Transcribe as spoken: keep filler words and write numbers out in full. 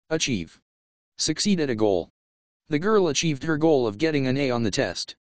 Achieve. Succeed at a goal. The girl achieved her goal of getting an A on the test.